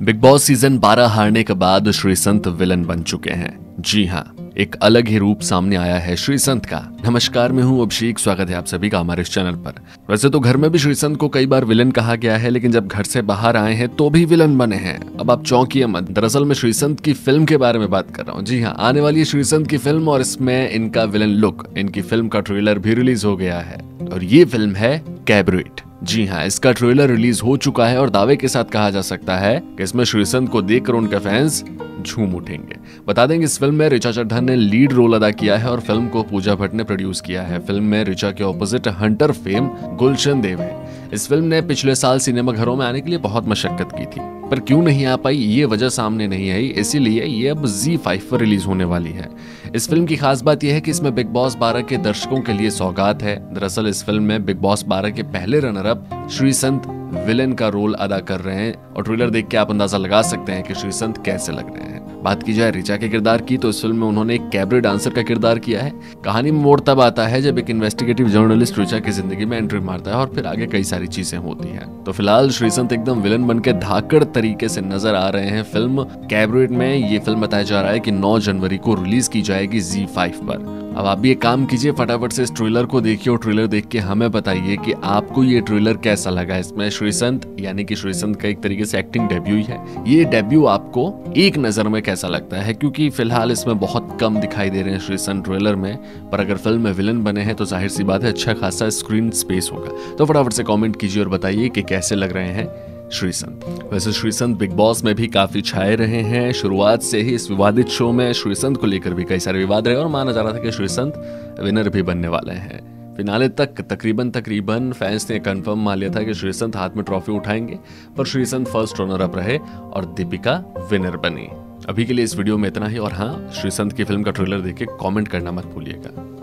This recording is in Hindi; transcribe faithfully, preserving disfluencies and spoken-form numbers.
बिग बॉस सीजन बारह हारने के बाद श्रीसंत विलन बन चुके हैं। जी हाँ, एक अलग ही रूप सामने आया है श्रीसंत का। नमस्कार, मैं हूँ अभिषेक, स्वागत है आप सभी का हमारे इस चैनल पर। वैसे तो घर में भी श्रीसंत को कई बार विलन कहा गया है, लेकिन जब घर से बाहर आए हैं तो भी विलन बने हैं। अब आप चौंकिए मत, दरअसल मैं श्रीसंत की फिल्म के बारे में बात कर रहा हूँ। जी हाँ, आने वाली है श्रीसंत की फिल्म और इसमें इनका विलन लुक, इनकी फिल्म का ट्रेलर भी रिलीज हो गया है और ये फिल्म है कैबरेट। जी हाँ, इसका ट्रेलर रिलीज हो चुका है और दावे के साथ कहा जा सकता है कि इसमें श्रीसंत को देखकर उनके फैंस झूम उठेंगे। बता दें कि इस फिल्म में रिचा चड्ढा ने लीड रोल अदा किया है और फिल्म को पूजा भट्ट ने प्रोड्यूस किया है। फिल्म में रिचा के opposite Hunter fame Gulshan Dev है। इस फिल्म ने पिछले साल सिनेमा घरों में आने के लिए बहुत मशक्कत की थी, पर क्यों नहीं आ पाई ये वजह सामने नहीं आई, इसीलिए ये अब ज़ी फाइव पर रिलीज होने वाली है। इस फिल्म की खास बात यह है कि इसमें बिग बॉस बारह के दर्शकों के लिए सौगात है। दरअसल इस फिल्म में बिग बॉस बारह के पहले रनर अप श्रीसंत विलेन का रोल अदा कर रहे हैं और ट्रेलर देख के आप अंदाजा लगा सकते हैं कि श्रीसंत कैसे लग रहे हैं। बात की जाए रिचा के किरदार की, तो इस फिल्म में उन्होंने एक कैबरेट डांसर का किरदार किया है। कहानी में मोड़ तब आता है जब एक इन्वेस्टिगेटिव जर्नलिस्ट रिचा की जिंदगी में एंट्री मारता है और फिर आगे कई सारी चीजें होती हैं। तो फिलहाल श्रीसंत एकदम विलन बन के धाकड़ तरीके से नजर आ रहे हैं फिल्म कैबरेट में। ये फिल्म बताया जा रहा है कि नौ जनवरी को रिलीज की जाएगी ज़ी फाइव पर। अब आप भी एक काम कीजिए, फटाफट से इस ट्रेलर को देखिए और ट्रेलर देख के हमें बताइए कि आपको ये ट्रेलर कैसा लगा। इसमें श्रीसंत यानी कि श्रीसंत का एक तरीके से एक्टिंग डेब्यू ही है। ये डेब्यू आपको एक नजर में कैसा लगता है, क्योंकि फिलहाल इसमें बहुत कम दिखाई दे रहे हैं श्रीसंत ट्रेलर में, पर अगर फिल्म में विलन बने हैं तो जाहिर सी बात है अच्छा खासा स्क्रीन स्पेस होगा। तो फटाफट से कॉमेंट कीजिए और बताइए कि कैसे लग रहे हैं श्रीसंत। वैसे श्रीसंत बिग बॉस में भी काफी छाए रहे हैं। शुरुआत से ही इस विवादित शो में श्रीसंत को लेकर भी कई सारे विवाद रहे और माना जा रहा था कि श्रीसंत विनर भी बनने वाले हैं। फिनाले तक तकरीबन तकरीबन फैंस ने कंफर्म मान लिया था कि श्रीसंत हाथ में ट्रॉफी उठाएंगे, पर श्रीसंत फर्स्ट रनर अप रहे और दीपिका विनर बनी। अभी के लिए इस वीडियो में इतना ही और हाँ, श्रीसंत की फिल्म का ट्रेलर देख के कॉमेंट करना मत भूलिएगा।